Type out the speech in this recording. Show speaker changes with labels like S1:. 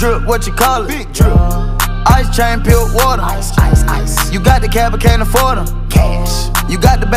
S1: drip, what you call it?
S2: Big drip.
S1: Ice chain, pure water.
S2: Ice, ice, ice.
S1: You got the cab, but can't afford them.
S2: Cash.
S1: You got the